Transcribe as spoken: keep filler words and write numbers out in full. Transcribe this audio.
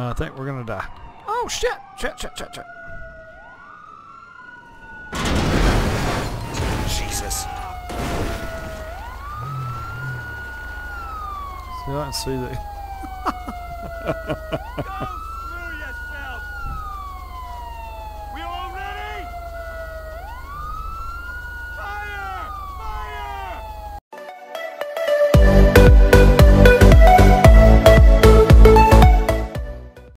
I think we're gonna die. Oh shit! Shit! Shit! Shit! Shit! Jesus! See, I can see that.